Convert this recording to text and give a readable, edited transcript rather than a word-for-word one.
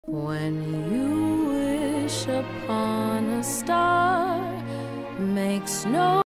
When you wish upon a star, makes no